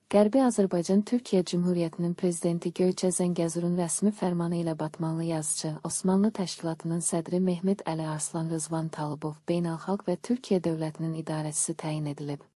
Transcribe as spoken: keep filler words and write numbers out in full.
Qərbi Azərbaycan Türkiyə Cümhuriyyətinin Prezidenti Göyçə Zəngəzurun rəsmi fərmanı ilə Batmanlı yazıcı, Osmanlı Təşkilatının sədri Mehmet Əli Arslan Rızvan Talıbov beynəlxalq və Türkiyə dövlətinin idarəçisi təyin edilib.